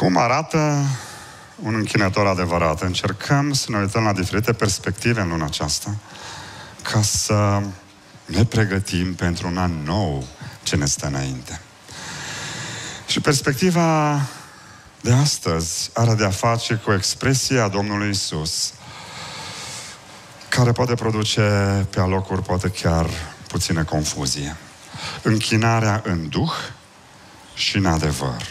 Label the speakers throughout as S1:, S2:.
S1: Cum arată un închinător adevărat? Încercăm să ne uităm la diferite perspective în luna aceasta ca să ne pregătim pentru un an nou ce ne stă înainte. Și perspectiva de astăzi are de-a face cu expresia Domnului Iisus, care poate produce pe alocuri, poate chiar puțină confuzie. Închinarea în duh și în adevăr.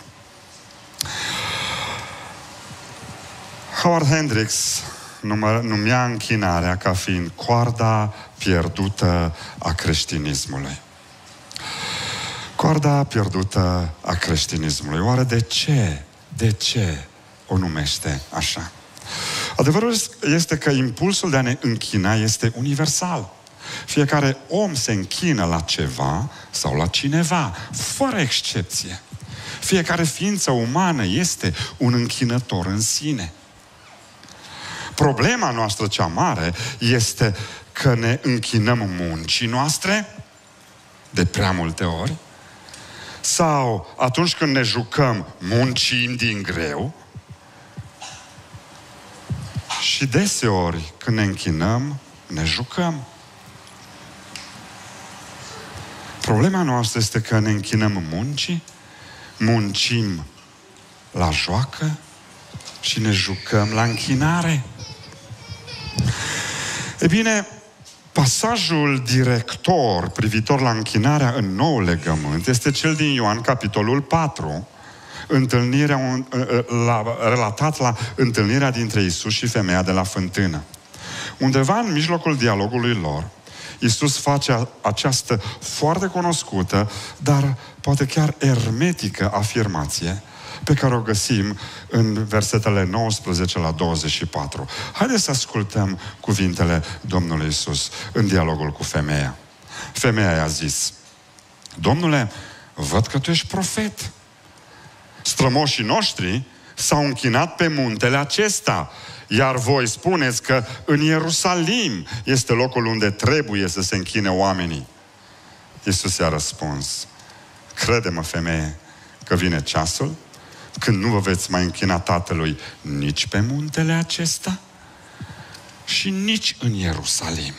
S1: Howard Hendricks numea închinarea ca fiind coarda pierdută a creștinismului. Coarda pierdută a creștinismului. Oare de ce? De ce o numește așa? Adevărul este că impulsul de a ne închina este universal. Fiecare om se închină la ceva sau la cineva, fără excepție. Fiecare ființă umană este un închinător în sine. Problema noastră cea mare este că ne închinăm muncii noastre de prea multe ori, sau atunci când ne jucăm, muncim din greu, și deseori când ne închinăm, ne jucăm. Problema noastră este că ne închinăm muncii, muncim la joacă și ne jucăm la închinare. E bine, pasajul director privitor la închinarea în Noul Legământ este cel din Ioan, capitolul 4, relatat la întâlnirea dintre Iisus și femeia de la fântână. Undeva în mijlocul dialogului lor, Iisus face această foarte cunoscută, dar poate chiar ermetică afirmație pe care o găsim în versetele 19 la 24. Haideți să ascultăm cuvintele Domnului Iisus în dialogul cu femeia. Femeia i-a zis: Domnule, văd că tu ești profet. Strămoșii noștri s-au închinat pe muntele acesta, iar voi spuneți că în Ierusalim este locul unde trebuie să se închine oamenii. Iisus i-a răspuns: crede-mă, femeie, că vine ceasul când nu vă veți mai închina Tatălui nici pe muntele acesta și nici în Ierusalim.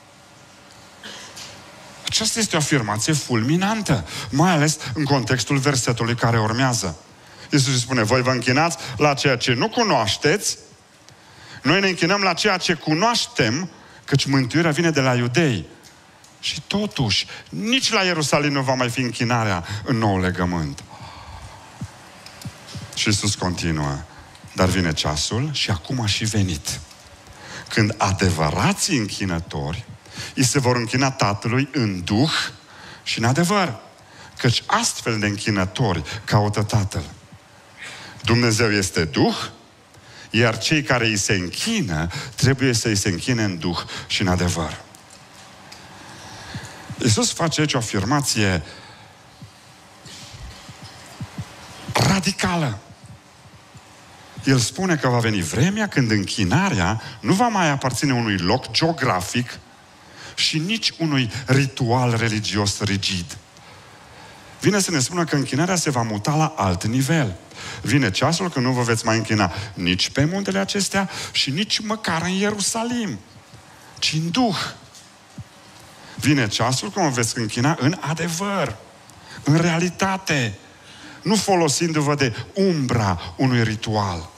S1: Aceasta este o afirmație fulminantă, mai ales în contextul versetului care urmează. Iisus spune: voi vă închinați la ceea ce nu cunoașteți, noi ne închinăm la ceea ce cunoaștem, căci mântuirea vine de la iudei. Și totuși, nici la Ierusalim nu va mai fi închinarea în Nou Legământ. Și Iisus continuă: dar vine ceasul, și acum a și venit, când adevărații închinători îi se vor închina Tatălui în duh și în adevăr, căci astfel de închinători caută Tatăl. Dumnezeu este duh, iar cei care îi se închină trebuie să îi se închine în duh și în adevăr. Iisus face aici o afirmație radicală. El spune că va veni vremea când închinarea nu va mai aparține unui loc geografic și nici unui ritual religios rigid. Vine să ne spună că închinarea se va muta la alt nivel. Vine ceasul când nu vă veți mai închina nici pe muntele acestea și nici măcar în Ierusalim, ci în duh. Vine ceasul când vă veți închina în adevăr, în realitate, nu folosindu-vă de umbra unui ritual.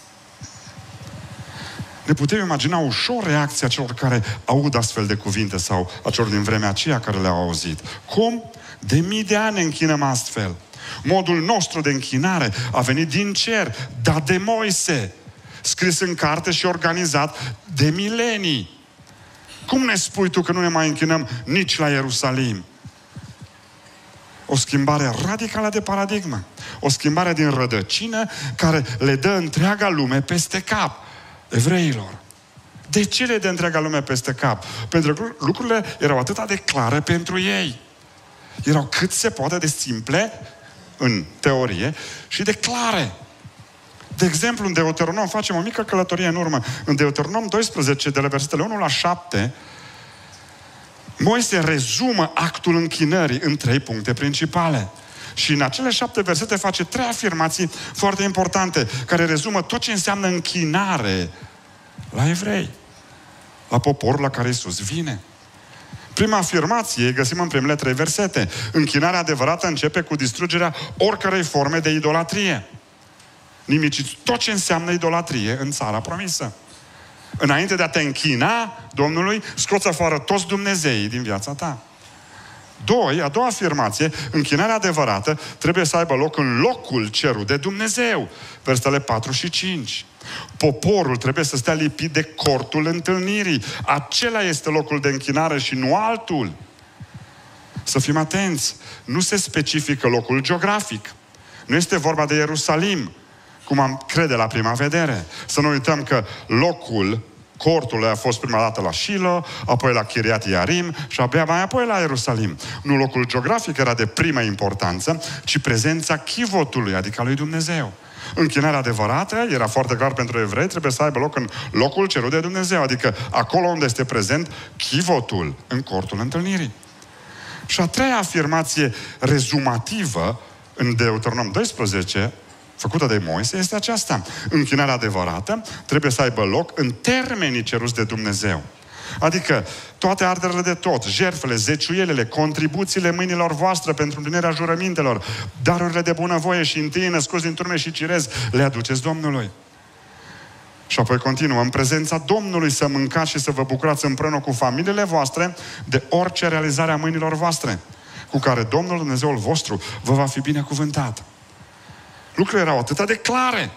S1: Ne putem imagina ușor reacția celor care aud astfel de cuvinte sau a celor din vremea aceea care le-au auzit. Cum? De mii de ani ne închinăm astfel. Modul nostru de închinare a venit din cer, dat de Moise, scris în carte și organizat de milenii. Cum ne spui tu că nu ne mai închinăm nici la Ierusalim? O schimbare radicală de paradigmă. O schimbare din rădăcină care le dă întreaga lume peste cap evreilor. De ce le dă întreaga lume peste cap? Pentru că lucrurile erau atât de clare pentru ei. Erau cât se poate de simple în teorie și de clare. De exemplu, în Deuteronom, facem o mică călătorie în urmă. În Deuteronom 12, de la versetele 1 la 7, Moise rezumă actul închinării în 3 puncte principale. Și în acele 7 versete face 3 afirmații foarte importante, care rezumă tot ce înseamnă închinare la evrei, la poporul la care Iisus vine. Prima afirmație găsim în primele 3 versete. Închinarea adevărată începe cu distrugerea oricărei forme de idolatrie. Nimiciți tot ce înseamnă idolatrie în țara promisă. Înainte de a te închina Domnului, scoți afară toți Dumnezeii din viața ta. 2, a doua afirmație, închinarea adevărată trebuie să aibă loc în locul cerut de Dumnezeu. Versetele 4 și 5. Poporul trebuie să stea lipit de cortul întâlnirii. Acela este locul de închinare și nu altul. Să fim atenți. Nu se specifică locul geografic. Nu este vorba de Ierusalim, cum am crede la prima vedere. Să nu uităm că locul cortului a fost prima dată la Shilo, apoi la Chiriat Iarim și abia mai apoi la Ierusalim. Nu locul geografic era de primă importanță, ci prezența chivotului, adică a lui Dumnezeu. Închinarea adevărată, era foarte clar pentru evrei, trebuie să aibă loc în locul cerut de Dumnezeu, adică acolo unde este prezent chivotul, în cortul întâlnirii. Și a treia afirmație rezumativă în Deuteronom 12, făcută de Moise, este aceasta. Închinarea adevărată trebuie să aibă loc în termenii ceruți de Dumnezeu. Adică toate arderile de tot, jertfele, zeciuielile, contribuțiile mâinilor voastre pentru împlinirea jurămintelor, darurile de bunăvoie și întâi născuți din turme și cirez, le aduceți Domnului. Și apoi continuă, în prezența Domnului să mâncați și să vă bucurați împreună cu familiile voastre de orice realizare a mâinilor voastre, cu care Domnul Dumnezeul vostru vă va fi binecuvântat. Lucrurile erau atât de clare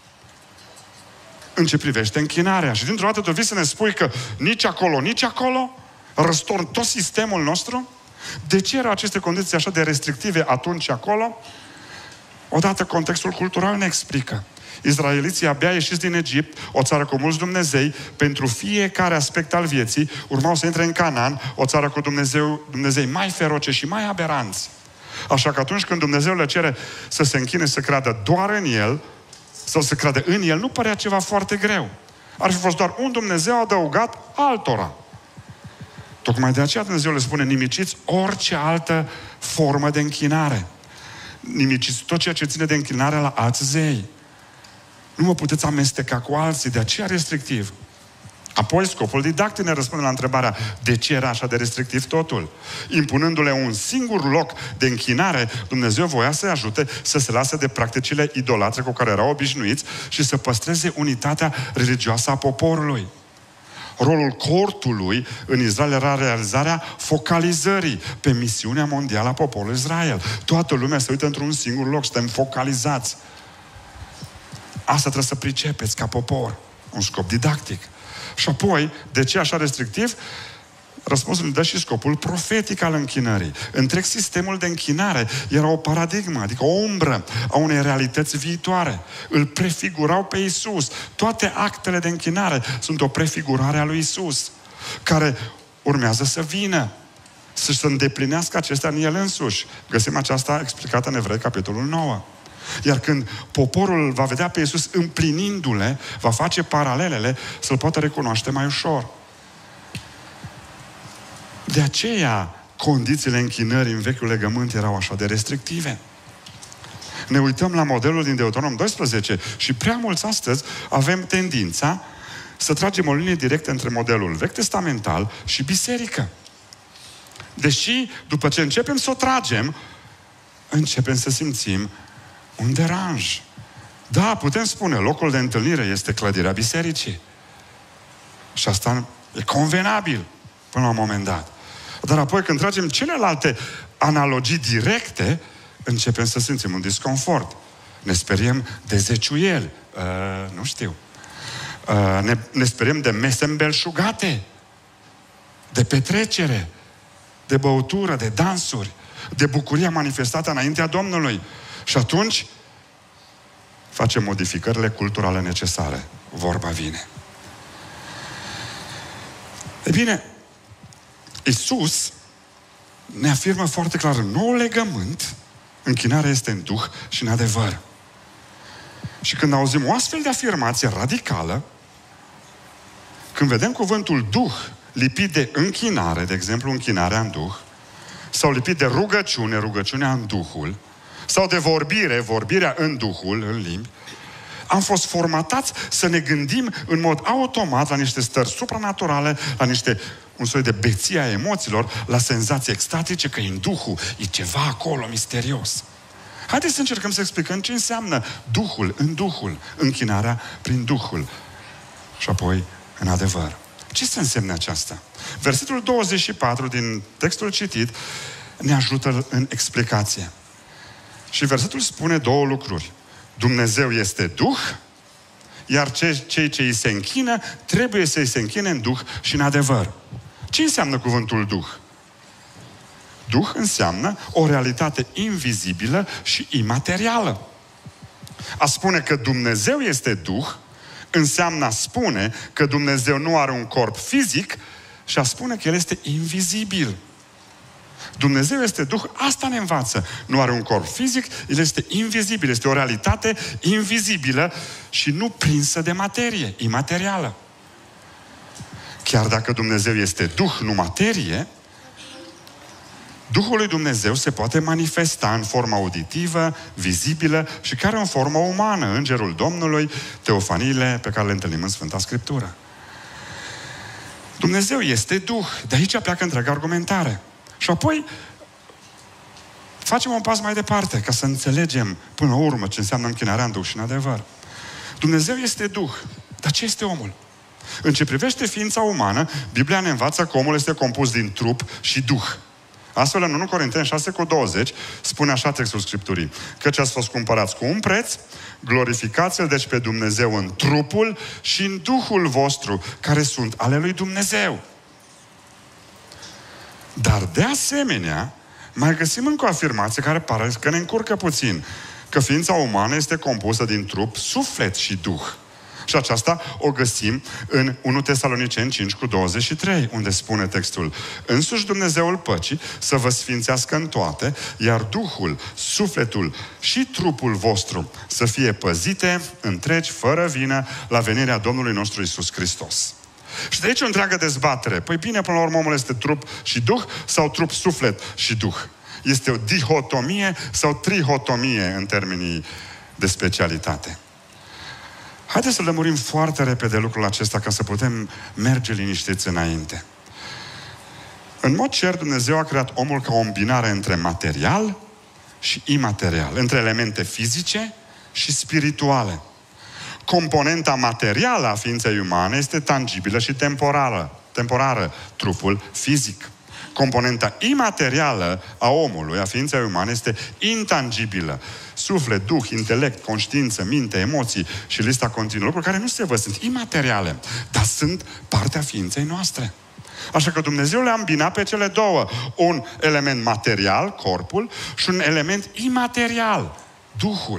S1: în ce privește închinarea. Și dintr-o dată tu vii să ne spui că nici acolo, nici acolo, răstorn tot sistemul nostru? De ce erau aceste condiții așa de restrictive atunci și acolo? Odată contextul cultural ne explică. Izraeliții abia ieșiți din Egipt, o țară cu mulți Dumnezei, pentru fiecare aspect al vieții, urmau să intre în Canaan, o țară cu Dumnezei mai feroce și mai aberanți. Așa că atunci când Dumnezeu le cere să se închine, să creadă doar în El, sau să creadă în El, nu părea ceva foarte greu. Ar fi fost doar un Dumnezeu adăugat altora. Tocmai de aceea Dumnezeu le spune, nimiciți orice altă formă de închinare. Nimiciți tot ceea ce ține de închinare la alți zei. Nu mă puteți amesteca cu alții, de aceea restrictiv. Apoi scopul didactic ne răspunde la întrebarea de ce era așa de restrictiv totul. Impunându-le un singur loc de închinare, Dumnezeu voia să-i ajute să se lase de practicile idolatre cu care erau obișnuiți și să păstreze unitatea religioasă a poporului. Rolul cortului în Israel era realizarea focalizării pe misiunea mondială a poporului Israel. Toată lumea se uită într-un singur loc, suntem focalizați. Asta trebuie să pricepeți ca popor. Un scop didactic. Și apoi, de ce așa restrictiv? Răspunsul îmi dă și scopul profetic al închinării. Întreg sistemul de închinare era o paradigmă, adică o umbră a unei realități viitoare. Îl prefigurau pe Iisus. Toate actele de închinare sunt o prefigurare a lui Iisus, care urmează să vină, să îndeplinească acestea în El însuși. Găsim aceasta explicată în Evrei, capitolul 9. Iar când poporul va vedea pe Iisus împlinindu-le, va face paralelele, să-L poată recunoaște mai ușor. De aceea, condițiile închinării în Vechiul Legământ erau așa de restrictive. Ne uităm la modelul din Deuteronom 12 și prea mulți astăzi avem tendința să tragem o linie directă între modelul vechi testamental și biserică. Deși, după ce începem să o tragem, începem să simțim un deranj. Da, putem spune, locul de întâlnire este clădirea bisericii. Și asta e convenabil până la un moment dat. Dar apoi când tragem celelalte analogii directe, începem să simțim un disconfort. Ne speriem de zeciuieli. Nu știu. Ne speriem de mese îmbelșugate, de petrecere, de băutură, de dansuri, de bucuria manifestată înaintea Domnului. Și atunci facem modificările culturale necesare. Vorba vine. E bine, Iisus ne afirmă foarte clar în noul legământ, închinarea este în duh și în adevăr. Și când auzim o astfel de afirmație radicală, când vedem cuvântul duh lipit de închinare, de exemplu închinarea în duh, sau lipit de rugăciune, rugăciunea în duhul, sau de vorbire, vorbirea în Duhul, în limbi, am fost formatați să ne gândim în mod automat la niște stări supranaturale, la un soi de beție a emoțiilor, la senzații extatice, că în Duhul e ceva acolo misterios. Haideți să încercăm să explicăm ce înseamnă Duhul, în Duhul, închinarea prin Duhul și apoi în adevăr. Ce să însemne aceasta? Versetul 24 din textul citit ne ajută în explicație. Și versetul spune două lucruri. Dumnezeu este Duh, iar cei ce îi se închină trebuie să îi se închine în Duh și în adevăr. Ce înseamnă cuvântul Duh? Duh înseamnă o realitate invizibilă și imaterială. A spune că Dumnezeu este Duh înseamnă a spune că Dumnezeu nu are un corp fizic și a spune că El este invizibil. Dumnezeu este Duh, asta ne învață. Nu are un corp fizic, El este invizibil, este o realitate invizibilă și nu prinsă de materie, imaterială. Chiar dacă Dumnezeu este Duh, nu materie, Duhul lui Dumnezeu se poate manifesta în formă auditivă, vizibilă și chiar în formă umană, Îngerul Domnului, teofaniile pe care le întâlnim în Sfânta Scriptură. Dumnezeu este Duh, de aici pleacă întreaga argumentare. Și apoi facem un pas mai departe ca să înțelegem până la urmă ce înseamnă închinarea în Duh și în adevăr. Dumnezeu este Duh, dar ce este omul? În ce privește ființa umană, Biblia ne învață că omul este compus din trup și Duh. Astfel, în 1 Corinteni 6:20, spune așa textul Scripturii: căci ați fost cumpărați cu un preț, glorificați-L deci pe Dumnezeu în trupul și în Duhul vostru, care sunt ale lui Dumnezeu. Dar de asemenea, mai găsim încă o afirmație care pare că ne încurcă puțin, că ființa umană este compusă din trup, suflet și Duh. Și aceasta o găsim în 1 Tesaloniceni 5:23, unde spune textul: însuși Dumnezeul păcii să vă sfințească în toate, iar Duhul, sufletul și trupul vostru să fie păzite întregi, fără vină, la venirea Domnului nostru Iisus Hristos. Și de aici o întreagă dezbatere. Păi bine, până la urmă omul este trup și Duh sau trup, suflet și Duh? Este o dihotomie sau trihotomie în termenii de specialitate? Haideți să lămurim foarte repede lucrul acesta ca să putem merge liniștiți înainte. În mod cer, Dumnezeu a creat omul ca o îmbinare între material și imaterial, între elemente fizice și spirituale. Componenta materială a ființei umane este tangibilă și temporară, trupul fizic. Componenta imaterială a omului, a ființei umane, este intangibilă. Suflet, duh, intelect, conștiință, minte, emoții și lista continuă. Lucruri care nu se văd, sunt imateriale, dar sunt partea ființei noastre. Așa că Dumnezeu le-a îmbinat pe cele două. Un element material, corpul, și un element imaterial, Duhul.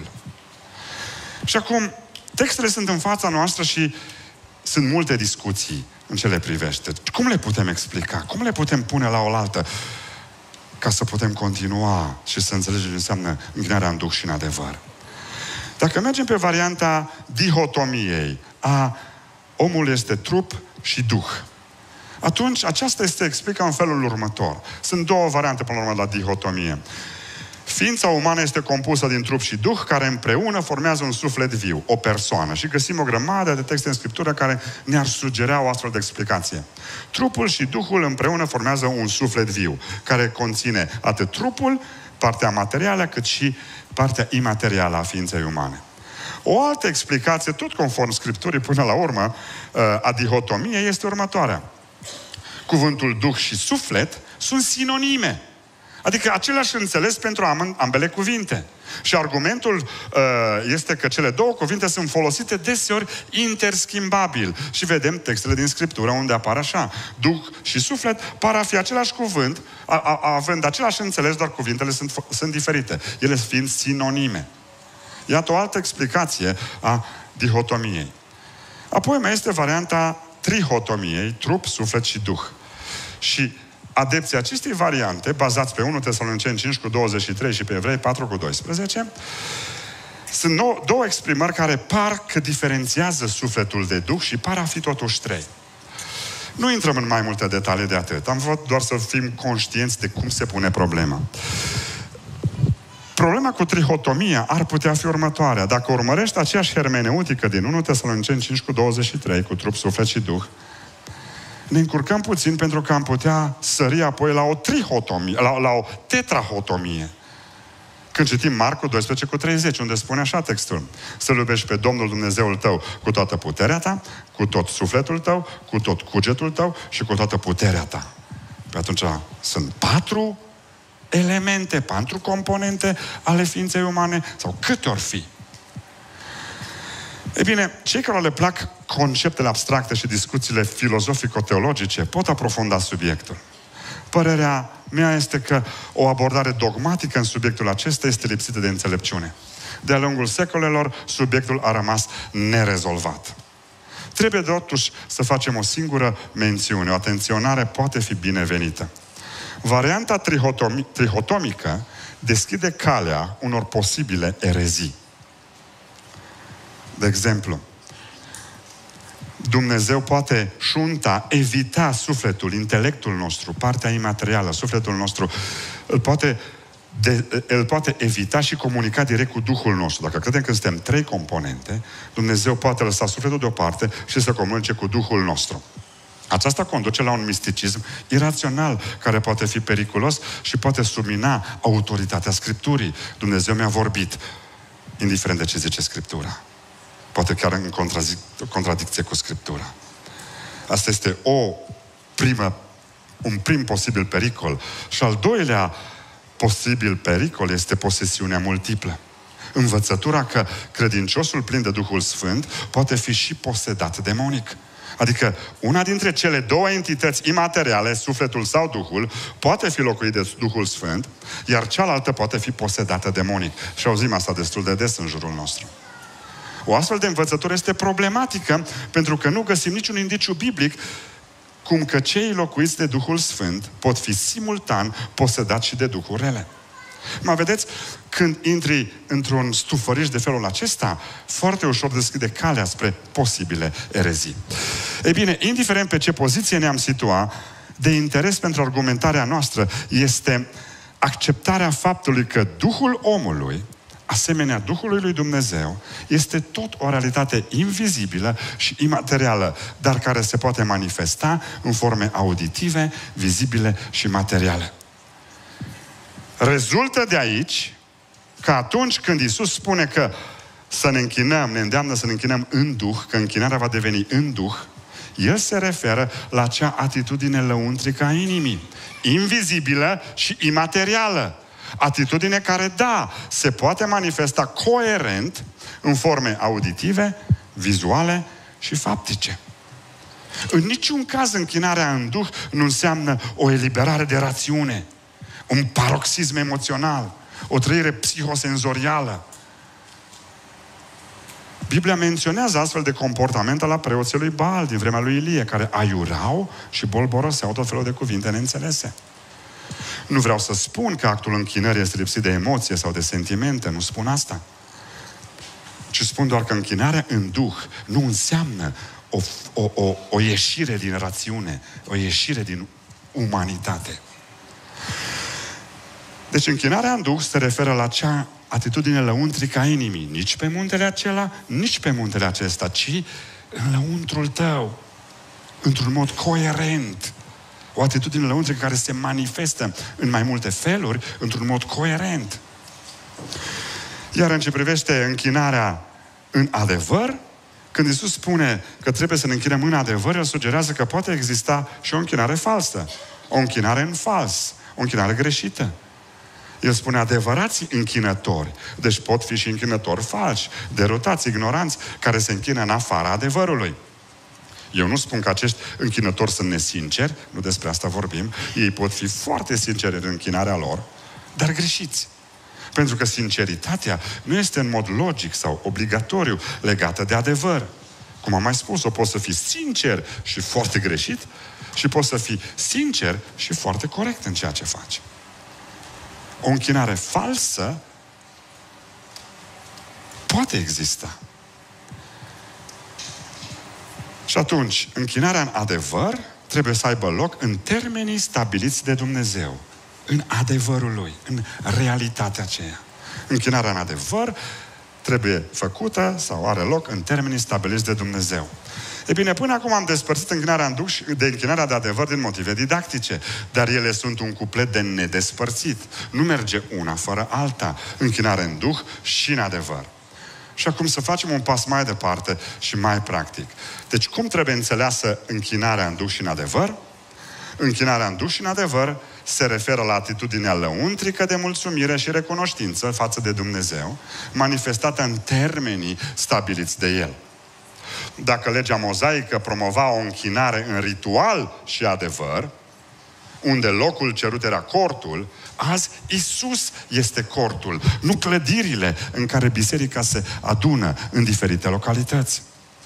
S1: Și acum, textele sunt în fața noastră și sunt multe discuții în ce le privește. Cum le putem explica? Cum le putem pune la oaltă ca să putem continua și să înțelegem ce înseamnă închinarea în Duh și în adevăr? Dacă mergem pe varianta dihotomiei, a omul este trup și Duh, atunci aceasta este explică în felul următor. Sunt două variante până la urmă la dihotomie. Ființa umană este compusă din trup și Duh, care împreună formează un suflet viu, o persoană. Și găsim o grămadă de texte în Scriptură care ne-ar sugera o astfel de explicație. Trupul și Duhul împreună formează un suflet viu, care conține atât trupul, partea materială, cât și partea imaterială a ființei umane. O altă explicație, tot conform Scripturii până la urmă, a dihotomiei, este următoarea. Cuvântul Duh și suflet sunt sinonime. Adică același înțeles pentru ambele cuvinte. Și argumentul este că cele două cuvinte sunt folosite deseori interschimbabil. Și vedem textele din Scriptură unde apar așa. Duh și suflet par a fi același cuvânt, având același înțeles, doar cuvintele sunt diferite. Ele fiind sinonime. Iată o altă explicație a dihotomiei. Apoi mai este varianta trihotomiei, trup, suflet și Duh. Și adepții acestei variante, bazați pe 1 Tesaloniceni 5:23 și pe Evrei 4:12, sunt două exprimări care par că diferențiază sufletul de Duh și par a fi totuși trei. Nu intrăm în mai multe detalii de atât. Am vrut doar să fim conștienți de cum se pune problema. Problema cu trihotomia ar putea fi următoarea. Dacă urmărești aceeași hermeneutică din 1 Tesaloniceni 5:23, cu trup, suflet și duh, ne încurcăm puțin pentru că am putea sări apoi la o trihotomie, la o tetrahotomie. Când citim Marcu 12:30, unde spune așa textul: să-L iubești pe Domnul Dumnezeul tău cu toată puterea ta, cu tot sufletul tău, cu tot cugetul tău și cu toată puterea ta. Pe atunci sunt 4 elemente, 4 componente ale ființei umane, sau câte ori fi. Ei bine, cei care le plac conceptele abstracte și discuțiile filozofico-teologice pot aprofunda subiectul. Părerea mea este că o abordare dogmatică în subiectul acesta este lipsită de înțelepciune. De-a lungul secolelor, subiectul a rămas nerezolvat. Trebuie totuși să facem o singură mențiune. O atenționare poate fi binevenită. Varianta trihotomică deschide calea unor posibile erezii. De exemplu, Dumnezeu poate evita sufletul, intelectul nostru, partea imaterială, sufletul nostru, îl poate evita și comunica direct cu Duhul nostru. Dacă credem că suntem 3 componente, Dumnezeu poate lăsa sufletul deoparte și să comunice cu Duhul nostru. Aceasta conduce la un misticism irațional, care poate fi periculos și poate submina autoritatea Scripturii. Dumnezeu mi-a vorbit, indiferent de ce zice Scriptura. Poate chiar în contradicție cu Scriptura. Asta este un prim posibil pericol. Și al doilea posibil pericol este posesiunea multiplă. Învățătura că credinciosul plin de Duhul Sfânt poate fi și posedat demonic. Adică una dintre cele 2 entități imateriale, sufletul sau Duhul, poate fi locuit de Duhul Sfânt, iar cealaltă poate fi posedată demonic. Și auzim asta destul de des în jurul nostru. O astfel de învățătură este problematică pentru că nu găsim niciun indiciu biblic cum că cei locuiți de Duhul Sfânt pot fi simultan posedați și de duhuri rele. Mă vedeți, când intri într-un stufăriș de felul acesta, foarte ușor deschide calea spre posibile erezii. Ei bine, indiferent pe ce poziție ne-am situat, de interes pentru argumentarea noastră este acceptarea faptului că Duhul omului, asemenea Duhului lui Dumnezeu, este tot o realitate invizibilă și imaterială, dar care se poate manifesta în forme auditive, vizibile și materiale. Rezultă de aici că atunci când Iisus spune că să ne închinăm, ne îndeamnă să ne închinăm în Duh, că închinarea va deveni în Duh, El se referă la acea atitudine lăuntrică a inimii, invizibilă și imaterială. Atitudine care, da, se poate manifesta coerent în forme auditive, vizuale și faptice. În niciun caz închinarea în Duh nu înseamnă o eliberare de rațiune, un paroxism emoțional, o trăire psihosenzorială. Biblia menționează astfel de comportamente la preoții lui Baal din vremea lui Ilie, care aiurau și bolboroseau tot felul de cuvinte neînțelese. Nu vreau să spun că actul închinării este lipsit de emoție sau de sentimente, nu spun asta. Ci spun doar că închinarea în Duh nu înseamnă o ieșire din rațiune, o ieșire din umanitate. Deci închinarea în Duh se referă la acea atitudine lăuntrică a inimii. Nici pe muntele acela, nici pe muntele acesta, ci în lăuntrul tău, într-un mod coerent. O atitudine lăuntrică care se manifestă în mai multe feluri, într-un mod coerent. Iar în ce privește închinarea în adevăr, când Iisus spune că trebuie să ne închinăm în adevăr, El sugerează că poate exista și o închinare falsă, o închinare în fals, o închinare greșită. El spune adevărați închinători, deci pot fi și închinători falși, derutați, ignoranți, care se închină în afara adevărului. Eu nu spun că acești închinători sunt nesinceri, nu despre asta vorbim, ei pot fi foarte sinceri în închinarea lor, dar greșiți. Pentru că sinceritatea nu este în mod logic sau obligatoriu legată de adevăr. Cum am mai spus-o, poți să fii sincer și foarte greșit și poți să fii sincer și foarte corect în ceea ce faci. O închinare falsă poate exista. Și atunci, închinarea în adevăr trebuie să aibă loc în termenii stabiliți de Dumnezeu, în adevărul Lui, în realitatea aceea. Închinarea în adevăr trebuie făcută sau are loc în termenii stabiliți de Dumnezeu. E bine, până acum am despărțit închinarea în duh de închinarea de adevăr din motive didactice, dar ele sunt un cuplet de nedespărțit. Nu merge una fără alta, închinare în duh și în adevăr. Și acum să facem un pas mai departe și mai practic. Deci cum trebuie înțeleasă închinarea în duh și în adevăr? Închinarea în duh și în adevăr se referă la atitudinea lăuntrică de mulțumire și recunoștință față de Dumnezeu, manifestată în termenii stabiliți de El. Dacă legea mozaică promova o închinare în ritual și adevăr, unde locul cerut era cortul, azi Iisus este cortul, nu clădirile în care biserica se adună în diferite localități.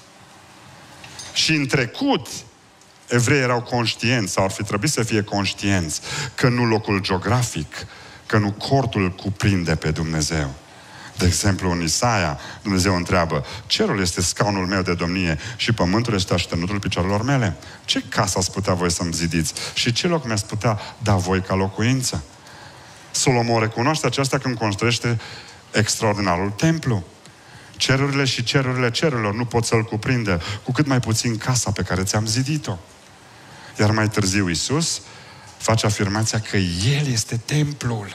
S1: Și în trecut, evreii erau conștienți, sau ar fi trebuit să fie conștienți, că nu locul geografic, că nu cortul cuprinde pe Dumnezeu. De exemplu, în Isaia, Dumnezeu întreabă: cerul este scaunul meu de domnie și pământul este așternutul picioarelor mele. Ce casă ați putea voi să-mi zidiți? Și ce loc mi-ați putea da voi ca locuință? Solomon recunoaște aceasta când construiește extraordinarul templu. Cerurile și cerurile cerurilor nu pot să-l cuprindă, cu cât mai puțin casa pe care ți-am zidit-o. Iar mai târziu Iisus face afirmația că El este templul.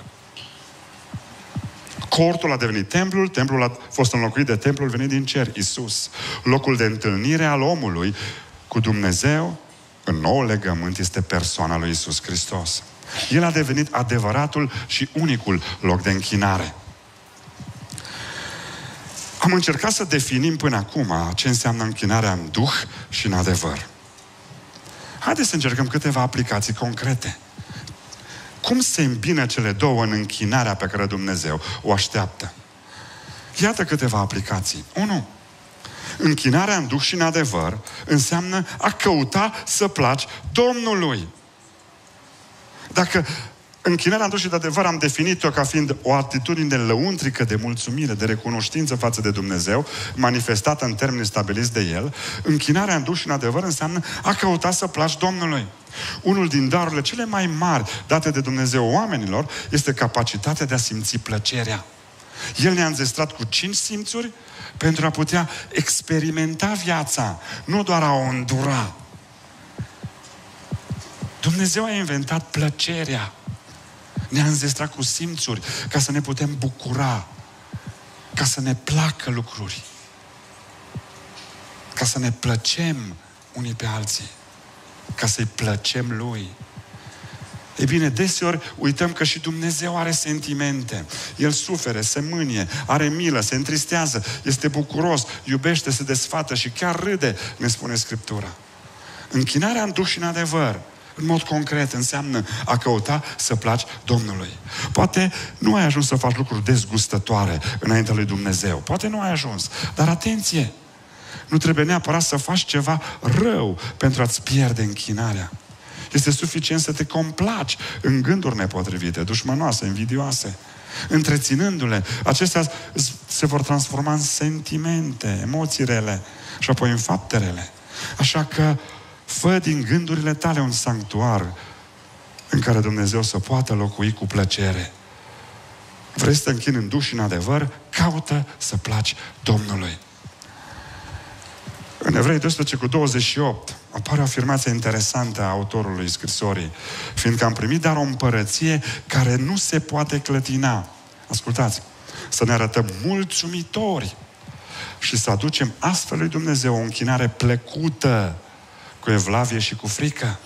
S1: Cortul a devenit templul, templul a fost înlocuit de templul venit din cer, Iisus. Locul de întâlnire al omului cu Dumnezeu în noul legământ este persoana lui Iisus Hristos. El a devenit adevăratul și unicul loc de închinare. Am încercat să definim până acum ce înseamnă închinarea în duh și în adevăr. Haideți să încercăm câteva aplicații concrete. Cum se îmbină cele două în închinarea pe care Dumnezeu o așteaptă? Iată câteva aplicații. 1. Închinarea în duh și în adevăr înseamnă a căuta să placi Domnului. Dacă închinarea în duh și de adevăr am definit-o ca fiind o atitudine lăuntrică de mulțumire, de recunoștință față de Dumnezeu, manifestată în termeni stabiliți de El, închinarea în duh și în adevăr înseamnă a căuta să placi Domnului. Unul din darurile cele mai mari date de Dumnezeu oamenilor este capacitatea de a simți plăcerea. El ne-a înzestrat cu 5 simțuri pentru a putea experimenta viața, nu doar a o îndura. Dumnezeu a inventat plăcerea. Ne-a înzestrat cu simțuri ca să ne putem bucura, ca să ne placă lucruri, ca să ne plăcem unii pe alții, ca să-i plăcem Lui. E bine, deseori uităm că și Dumnezeu are sentimente. El suferă, se mânie, are milă, se întristează, este bucuros, iubește, se desfată și chiar râde, ne spune Scriptura. Închinarea în duh și în adevăr, în mod concret, înseamnă a căuta să placi Domnului. Poate nu ai ajuns să faci lucruri dezgustătoare înaintea lui Dumnezeu. Poate nu ai ajuns. Dar atenție! Nu trebuie neapărat să faci ceva rău pentru a-ți pierde închinarea. Este suficient să te complaci în gânduri nepotrivite, dușmănoase, invidioase. Întreținându-le, acestea se vor transforma în sentimente, emoții rele și apoi în fapte rele. Așa că fă din gândurile tale un sanctuar în care Dumnezeu să poată locui cu plăcere. Vrei să te închini în duh și în adevăr? Caută să placi Domnului. În Evrei 12:28 apare o afirmație interesantă a autorului scrisorii. Fiindcă am primit dar o împărăție care nu se poate clătina. Ascultați! Să ne arătăm mulțumitori și să aducem astfel lui Dumnezeu o închinare plăcută, cu evlavie și cu frică.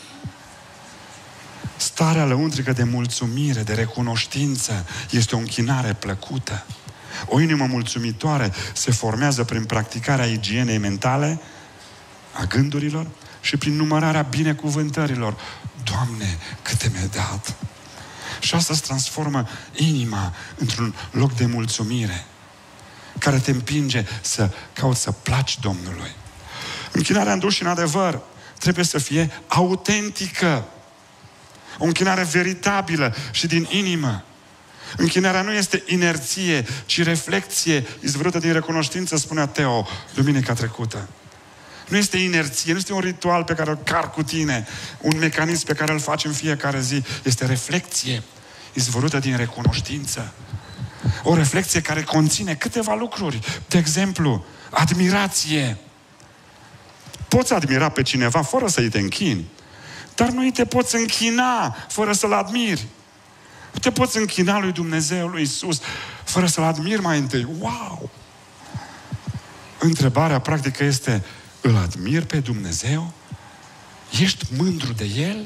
S1: Starea lăuntrică de mulțumire, de recunoștință, este o închinare plăcută. O inimă mulțumitoare se formează prin practicarea igienei mentale, a gândurilor și prin numărarea binecuvântărilor. Doamne, câte mi-ai dat! Și asta îți transformă inima într-un loc de mulțumire care te împinge să cauți să placi Domnului. Închinarea în duh și în adevăr trebuie să fie autentică. O închinare veritabilă și din inimă. Închinarea nu este inerție, ci reflecție izvorâtă din recunoștință, spunea Teo duminica trecută. Nu este inerție, nu este un ritual pe care îl car cu tine, un mecanism pe care îl faci în fiecare zi. Este reflecție izvorâtă din recunoștință. O reflecție care conține câteva lucruri. De exemplu, admirație. Poți admira pe cineva fără să-i te închini, dar nu îi te poți închina fără să-L admiri. Nu te poți închina lui Dumnezeu, lui Iisus, fără să-L admiri mai întâi. Wow! Întrebarea practică este, îl admiri pe Dumnezeu? Ești mândru de El?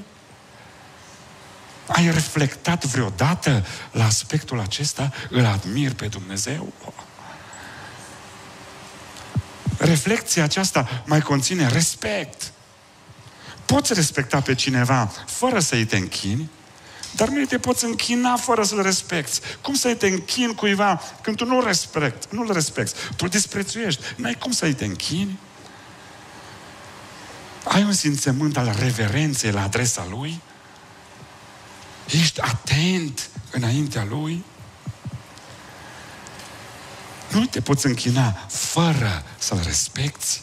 S1: Ai reflectat vreodată la aspectul acesta? Îl admiri pe Dumnezeu? Reflecția aceasta mai conține respect. Poți respecta pe cineva fără să-i te închini, dar nu te poți închina fără să-l respecti. Cum să-i te închini cuiva când tu nu-l respecti? Tu îl disprețuiești. N-ai cum să-i te închini? Ai un simțământ al reverenței la adresa Lui? Ești atent înaintea Lui? Nu te poți închina fără să-L respecti.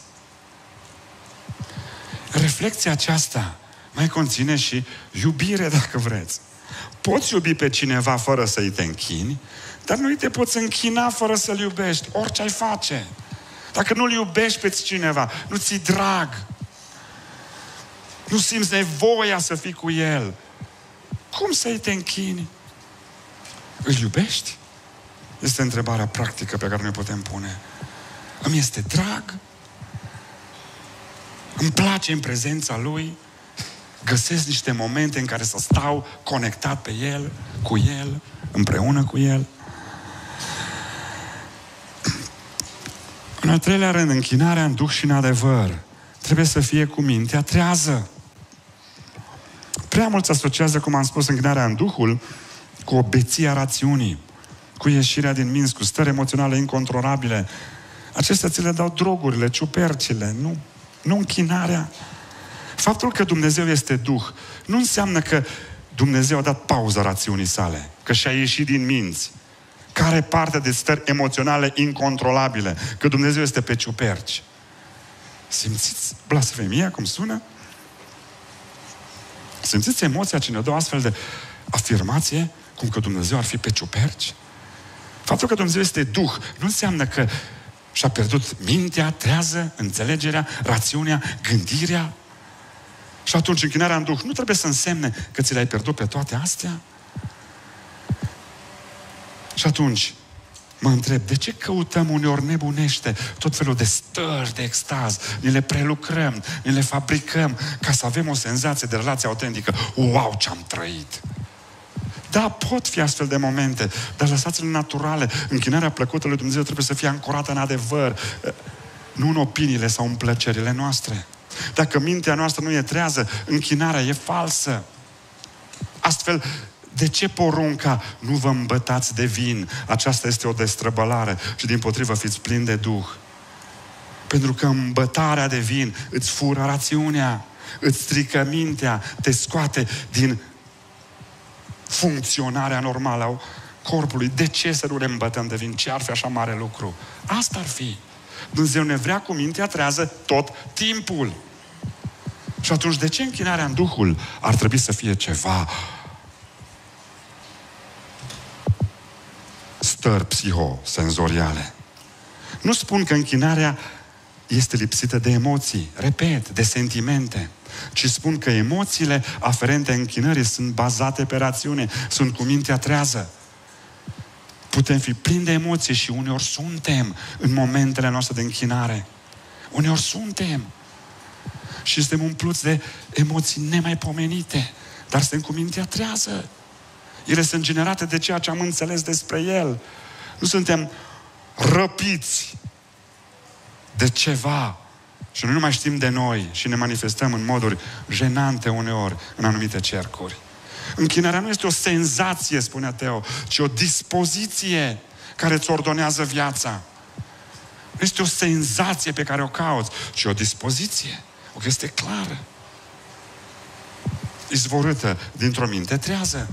S1: Reflecția aceasta mai conține și iubire, dacă vreți. Poți iubi pe cineva fără să-i te închini, dar nu te poți închina fără să-L iubești, orice ai face. Dacă nu-L iubești pe cineva, nu ți-i drag, nu simți nevoia să fii cu El, cum să-i te închini? Îl iubești? Este întrebarea practică pe care ne putem pune. Îmi este drag? Îmi place în prezența Lui? Găsesc niște momente în care să stau conectat pe El, cu El, împreună cu El? În al treilea rând, închinarea în duh și în adevăr trebuie să fie cu mintea trează. Prea mulți asociază, cum am spus, închinarea în duhul cu o beție a rațiunii, cu ieșirea din minți, cu stări emoționale incontrolabile. Acestea ți le dau drogurile, ciupercile, nu închinarea. Faptul că Dumnezeu este Duh nu înseamnă că Dumnezeu a dat pauză rațiunii sale, că și-a ieșit din minți, că are parte de stări emoționale incontrolabile, că Dumnezeu este pe ciuperci. Simțiți blasfemia cum sună? Simțiți emoția ce ne dă o astfel de afirmație, cum că Dumnezeu ar fi pe ciuperci? Faptul că Dumnezeu este Duh nu înseamnă că și-a pierdut mintea, trează, înțelegerea, rațiunea, gândirea. Și atunci închinarea în Duh nu trebuie să însemne că ți le-ai pierdut pe toate astea? Și atunci mă întreb, de ce căutăm uneori nebunește tot felul de stări de extaz? Ni le prelucrăm, ni le fabricăm ca să avem o senzație de relație autentică. Wow, ce-am trăit! Da, pot fi astfel de momente, dar lăsați-le naturale. Închinarea plăcută lui Dumnezeu trebuie să fie ancorată în adevăr, nu în opiniile sau în plăcerile noastre. Dacă mintea noastră nu e trează, închinarea e falsă. Astfel, de ce porunca nu vă îmbătați de vin? Aceasta este o destrăbălare și dimpotrivă fiți plini de Duh. Pentru că îmbătarea de vin îți fură rațiunea, îți strică mintea, te scoate din funcționarea normală a corpului. De ce să nu ne îmbătăm de vin? Ce ar fi așa mare lucru? Asta ar fi. Dumnezeu ne vrea cu mintea trează tot timpul. Și atunci, de ce închinarea în Duhul ar trebui să fie ceva stări psihosenzoriale? Nu spun că închinarea este lipsită de emoții, repet, de sentimente, ci spun că emoțiile aferente închinării sunt bazate pe rațiune, sunt cu mintea trează. Putem fi plini de emoții și uneori suntem în momentele noastre de închinare. Uneori suntem. Și suntem umpluți de emoții nemaipomenite, dar suntem cu mintea trează. Ele sunt generate de ceea ce am înțeles despre El. Nu suntem răpiți de ceva și noi nu mai știm de noi și ne manifestăm în moduri jenante uneori în anumite cercuri. Închinarea nu este o senzație, spunea Teo, ci o dispoziție care îți ordonează viața. Nu este o senzație pe care o cauți, ci o dispoziție. O chestie clară. Izvorâtă dintr-o minte trează.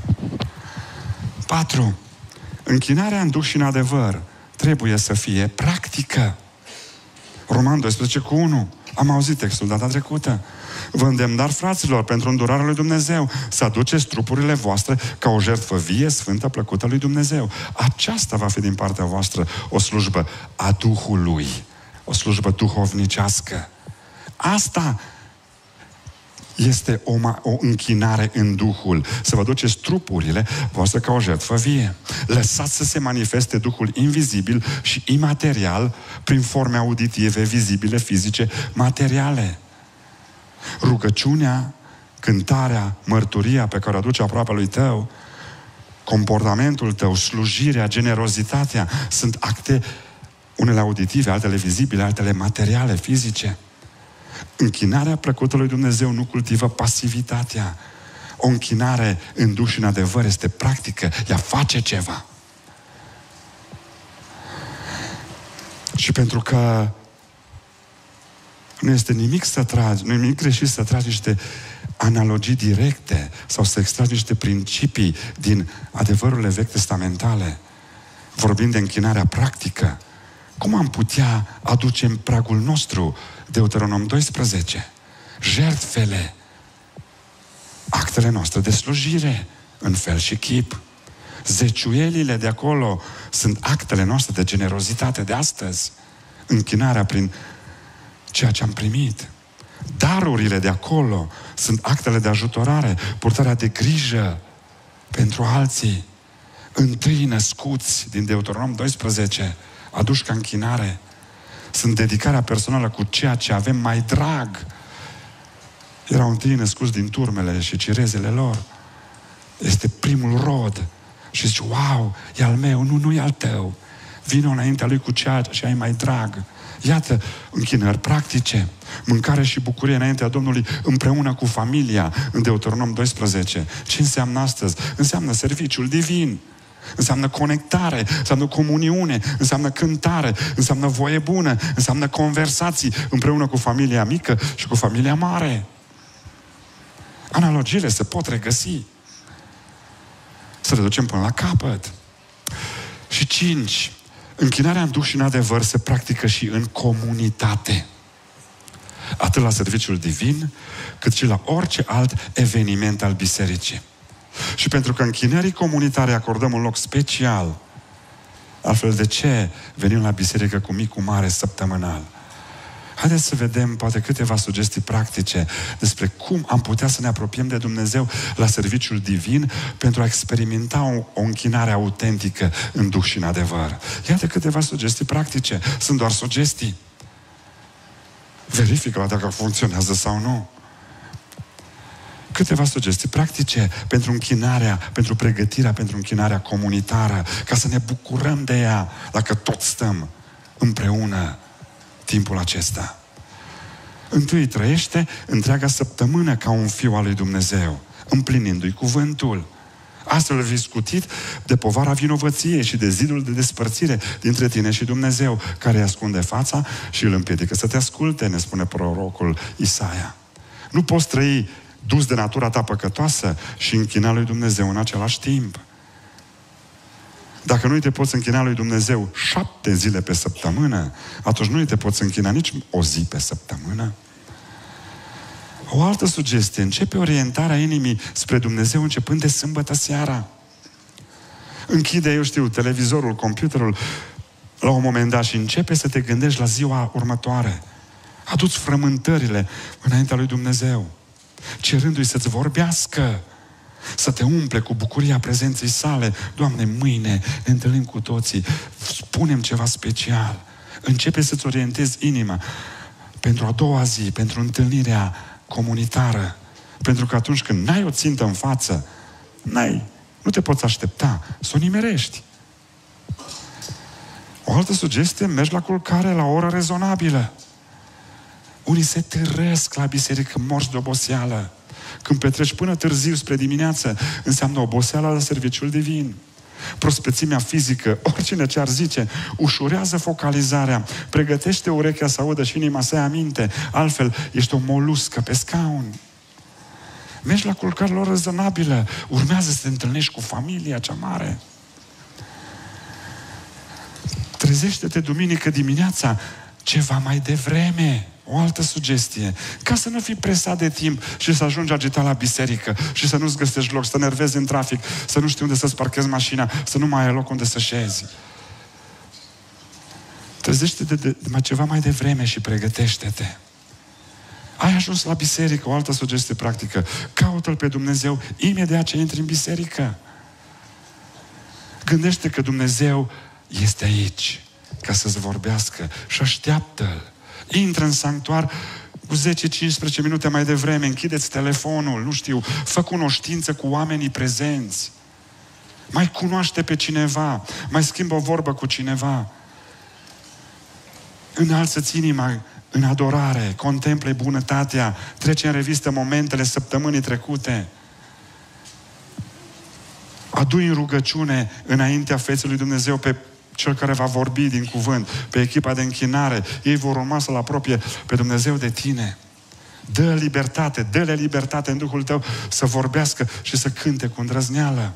S1: 4. Închinarea în Duh și în adevăr trebuie să fie practică. Roman 12:1. Am auzit textul data trecută. Vă îndemn, dar, fraților, pentru îndurarea lui Dumnezeu, să aduceți trupurile voastre ca o jertfă vie, sfântă, plăcută lui Dumnezeu. Aceasta va fi din partea voastră o slujbă a Duhului, o slujbă duhovnicească. Asta este o închinare în Duhul. Să vă duceți trupurile voastre ca o jertfă vie. Lăsați să se manifeste Duhul invizibil și imaterial prin forme auditive, vizibile, fizice, materiale. Rugăciunea, cântarea, mărturia pe care o aduce aproapele tău, comportamentul tău, slujirea, generozitatea, sunt acte, unele auditive, altele vizibile, altele materiale, fizice. Închinarea plăcută lui Dumnezeu nu cultivă pasivitatea. O închinare în Duh și în adevăr este practică. Ea face ceva. Și pentru că nu este nimic să tragi, nu e nimic greșit să tragi niște analogii directe sau să extragi niște principii din adevărurile vechi testamentale, vorbind de închinarea practică, cum am putea aduce în pragul nostru Deuteronom 12 jertfele, actele noastre de slujire în fel și chip. Zeciuielile de acolo sunt actele noastre de generozitate de astăzi. Închinarea prin ceea ce am primit. Darurile de acolo sunt actele de ajutorare, purtarea de grijă pentru alții. Întâi născuți din Deuteronom 12 aduși ca închinare sunt dedicarea personală cu ceea ce avem mai drag. Erau întâi născuți din turmele și cirezele lor. Este primul rod. Și zici, wow, e al meu, nu e al tău. Vino înaintea lui cu ceea ce ai mai drag. Iată, închinări practice. Mâncare și bucurie înaintea Domnului împreună cu familia în Deuteronom 12. Ce înseamnă astăzi? Înseamnă serviciul divin. Înseamnă conectare, înseamnă comuniune, înseamnă cântare, înseamnă voie bună, înseamnă conversații împreună cu familia mică și cu familia mare. Analogiile se pot regăsi. Să le ducem până la capăt. Și 5. Închinarea în Duh și în adevăr se practică și în comunitate. Atât la serviciul divin, cât și la orice alt eveniment al bisericii. Și pentru că închinării comunitare acordăm un loc special, altfel de ce venim la biserică cu mic, cu mare, săptămânal? Haideți să vedem poate câteva sugestii practice despre cum am putea să ne apropiem de Dumnezeu la serviciul divin pentru a experimenta o închinare autentică în Duh și în adevăr. Iată câteva sugestii practice. Sunt doar sugestii. Verifică-la dacă funcționează sau nu. Câteva sugestii practice pentru închinarea, pentru pregătirea, pentru închinarea comunitară, ca să ne bucurăm de ea dacă tot stăm împreună timpul acesta. Întâi trăiește întreaga săptămână ca un fiu al lui Dumnezeu, împlinindu-i cuvântul. Astfel vei scutit de povara vinovăției și de zidul de despărțire dintre tine și Dumnezeu, care îi ascunde fața și îl împiedică să te asculte, ne spune prorocul Isaia. Nu poți trăi dus de natura ta păcătoasă și închina lui Dumnezeu în același timp. Dacă nu te poți închina lui Dumnezeu 7 zile pe săptămână, atunci nu te poți închina nici o zi pe săptămână. O altă sugestie, începe orientarea inimii spre Dumnezeu începând de sâmbătă seara. Închide, eu știu, televizorul, computerul la un moment dat și începe să te gândești la ziua următoare. Adu-ți frământările înaintea lui Dumnezeu, cerându-i să-ți vorbească, să te umple cu bucuria prezenței sale. Doamne, mâine ne întâlnim cu toții, spunem ceva special. Începe să-ți orientezi inima pentru a doua zi, pentru întâlnirea comunitară. Pentru că atunci când n-ai o țintă în față, nu te poți aștepta să o nimerești. O altă sugestie, mergi la culcare la o oră rezonabilă. Unii se târăsc la biserică morți de oboseală. Când petreci până târziu spre dimineață, înseamnă oboseala la serviciul divin. Prospețimea fizică, oricine ce-ar zice, ușurează focalizarea, pregătește urechea să audă și inima să ia aminte, altfel ești o moluscă pe scaun. Mergi la culcare la o oră rezonabilă, urmează să te întâlnești cu familia cea mare. Trezește-te duminică dimineața, ceva mai devreme. O altă sugestie. Ca să nu fii presat de timp și să ajungi agitat la biserică și să nu-ți găsești loc, să te nervezi în trafic, să nu știi unde să-ți parchezi mașina, să nu mai ai loc unde să șezi. Trezește-te de ceva mai devreme și pregătește-te. Ai ajuns la biserică, o altă sugestie practică. Caută-L pe Dumnezeu imediat ce intri în biserică. Gândește că Dumnezeu este aici ca să-ți vorbească și așteaptă-L. Intră în sanctuar cu 10-15 minute mai devreme, închideți telefonul, nu știu, fă cunoștință cu oamenii prezenți. Mai cunoaște pe cineva, mai schimbă o vorbă cu cineva. Înalță-ți inima în adorare, contemple bunătatea, trece în revistă momentele săptămânii trecute. Adu-i în rugăciune înaintea feței lui Dumnezeu pe cel care va vorbi din cuvânt, pe echipa de închinare. Ei vor urma să-L apropie pe Dumnezeu de tine. Dă-le libertate în Duhul tău să vorbească și să cânte cu îndrăzneală.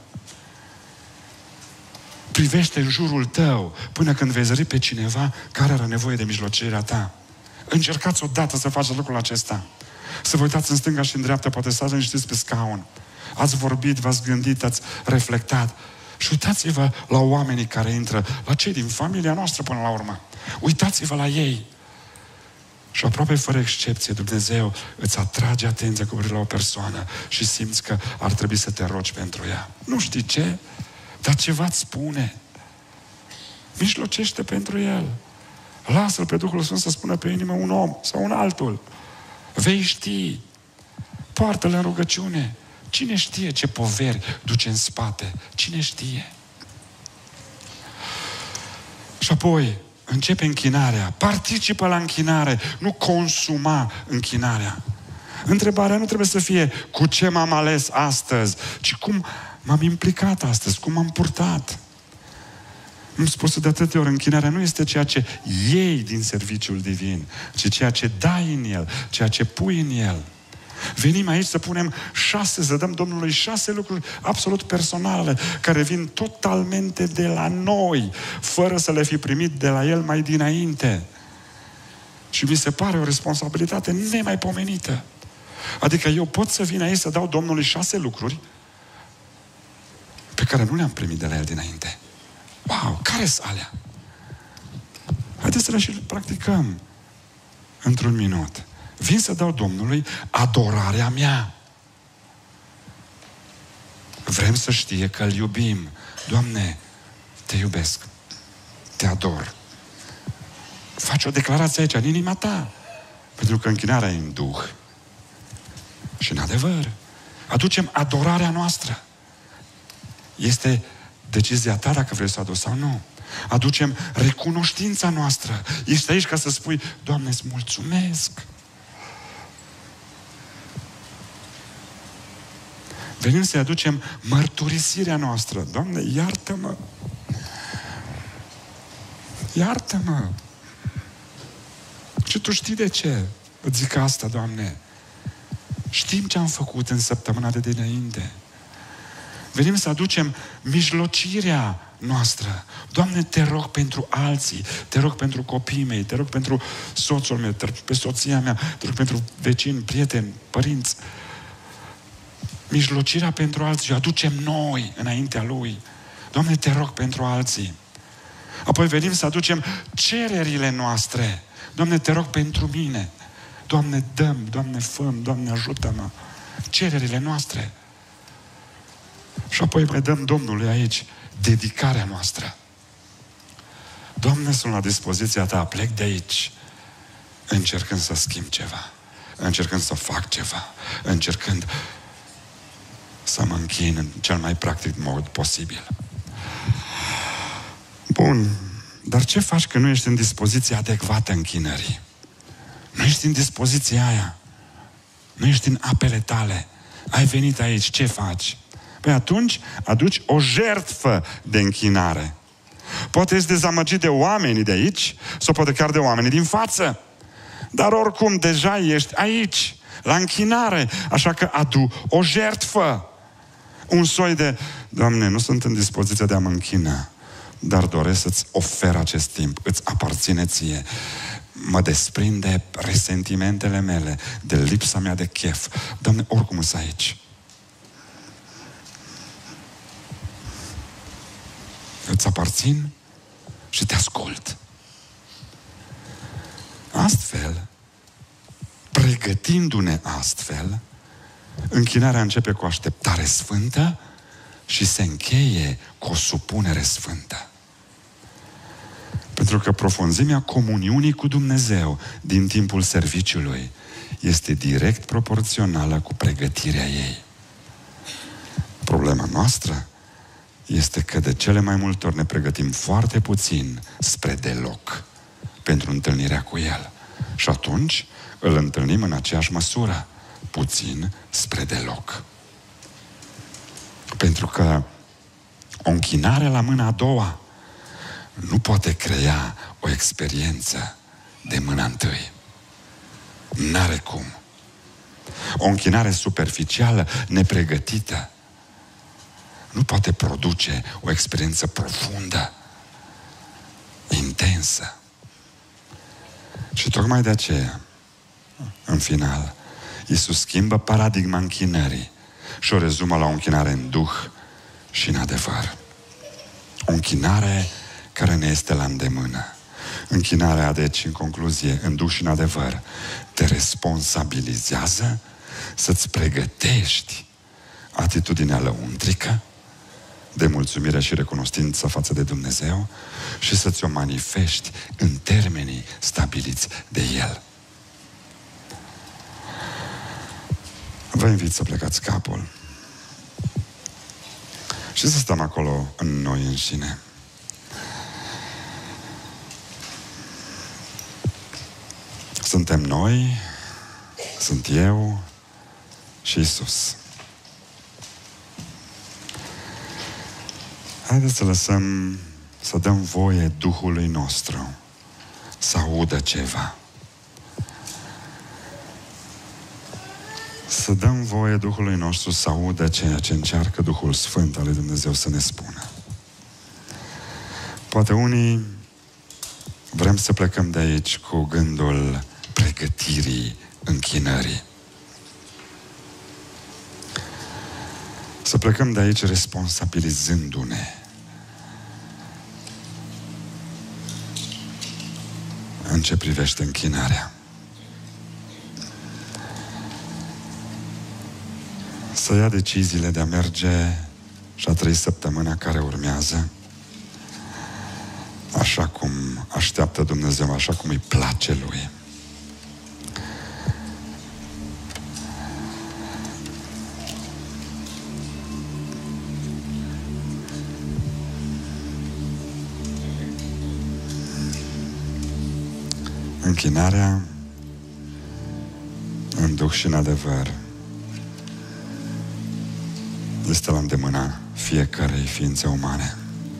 S1: Privește în jurul tău până când vezi zări pe cineva care are nevoie de mijlocirea ta. Încercați odată să faceți lucrul acesta. Să vă uitați în stânga și în dreapta, poate să liniștiți pe scaun. Ați vorbit, v-ați gândit, ați reflectat. Și uitați-vă la oamenii care intră, la cei din familia noastră până la urmă. Uitați-vă la ei. Și aproape fără excepție, Dumnezeu îți atrage atenția cu privire la o persoană și simți că ar trebui să te rogi pentru ea. Nu știi ce, dar ceva îți spune. Mijlocește pentru el. Lasă-L pe Duhul Sfânt să spună pe inimă un om sau un altul. Vei ști. Poartă-L în rugăciune. Cine știe ce poveri duce în spate? Cine știe? Și apoi începe închinarea. Participă la închinare. Nu consuma închinarea. Întrebarea nu trebuie să fie cu ce m-am ales astăzi, ci cum m-am implicat astăzi, cum m-am purtat. Am spus de atâtea ori, închinarea nu este ceea ce iei din serviciul divin, ci ceea ce dai în el, ceea ce pui în el. Venim aici să dăm Domnului 6 lucruri absolut personale, care vin totalmente de la noi, fără să le fi primit de la El mai dinainte. Și mi se pare o responsabilitate nemaipomenită. Adică eu pot să vin aici să dau Domnului 6 lucruri pe care nu le-am primit de la El dinainte. Wow, care-s alea? Haideți să le și practicăm într-un minut. Vin să dau Domnului adorarea mea. Vrem să știe că Îl iubim. Doamne, te iubesc. Te ador. Faci o declarație aici, în inima ta. Pentru că închinarea e în Duh. Și în adevăr. Aducem adorarea noastră. Este decizia ta dacă vrei să o aduci sau nu. Aducem recunoștința noastră. Ești aici ca să spui, Doamne, îți mulțumesc. Venim să-i aducem mărturisirea noastră. Doamne, iartă-mă! Iartă-mă! Și Tu știi de ce îți zic asta, Doamne. Știm ce am făcut în săptămâna de dinainte. Venim să aducem mijlocirea noastră. Doamne, Te rog pentru alții, Te rog pentru copiii mei, Te rog pentru soțul meu, Te rog pe soția mea, Te rog pentru vecini, prieteni, părinți. Mijlocirea pentru alții o aducem noi înaintea Lui. Doamne, Te rog pentru alții. Apoi venim să aducem cererile noastre. Doamne, Te rog pentru mine. Doamne, dăm, Doamne, fă-mi, Doamne, ajută-mă. Cererile noastre. Și apoi mai dăm Domnului aici dedicarea noastră. Doamne, sunt la dispoziția Ta, plec de aici încercând să schimb ceva, încercând să fac ceva, încercând să mă închin în cel mai practic mod posibil. Bun, dar ce faci când nu ești în dispoziția adecvată închinării? Nu ești în dispoziția aia. Nu ești în apele tale. Ai venit aici, ce faci? Păi atunci aduci o jertfă de închinare. Poate ești dezamăgit de oamenii de aici sau poate chiar de oamenii din față. Dar oricum deja ești aici, la închinare. Așa că adu o jertfă. Un soi de, Doamne, nu sunt în dispoziția de a mă închina, dar doresc să-ți ofer acest timp, îți aparține ție. mă desprinde resentimentele mele, de lipsa mea de chef. Doamne, oricum sunt aici. Îți aparțin și te ascult. Astfel, pregătindu-ne astfel, închinarea începe cu așteptare sfântă și se încheie cu o supunere sfântă. Pentru că profunzimea comuniunii cu Dumnezeu din timpul serviciului este direct proporțională cu pregătirea ei. Problema noastră este că de cele mai multe ori ne pregătim foarte puțin spre deloc pentru întâlnirea cu El. Și atunci îl întâlnim în aceeași măsură, puțin spre deloc. Pentru că o închinare la mâna a doua nu poate crea o experiență de mâna întâi. N-are cum. O închinare superficială, nepregătită, nu poate produce o experiență profundă, intensă. Și tocmai de aceea, în final, Iisus schimbă paradigma închinării și o rezumă la o închinare în duh și în adevăr. O închinare care ne este la îndemână. Închinarea, deci, în concluzie, în duh și în adevăr, te responsabilizează să-ți pregătești atitudinea lăuntrică de mulțumire și recunoștință față de Dumnezeu și să-ți o manifesti în termenii stabiliți de El. Vă invit să plecați capul și să stăm acolo în noi înșine. Suntem noi, sunt eu și Iisus. Haideți să lăsăm, să dăm voie Duhului nostru să audă ceva. Să dăm voie Duhului nostru să audă ceea ce încearcă Duhul Sfânt al lui Dumnezeu să ne spună. Poate unii vrem să plecăm de aici cu gândul pregătirii închinării. Să plecăm de aici responsabilizându-ne în ce privește închinarea. Să ia deciziile de a merge și a trăi săptămâna care urmează așa cum așteaptă Dumnezeu, așa cum îi place Lui. Închinarea în duh și în adevăr este la îndemâna fiecărei ființe umane.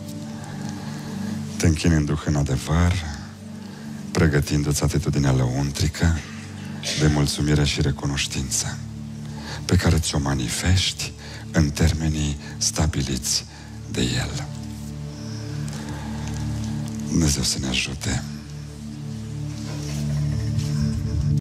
S1: Te închini în duh în adevăr, pregătindu-ți atitudinea lăuntrică de mulțumire și recunoștință, pe care ți-o manifesti în termenii stabiliți de El. Dumnezeu să ne ajute.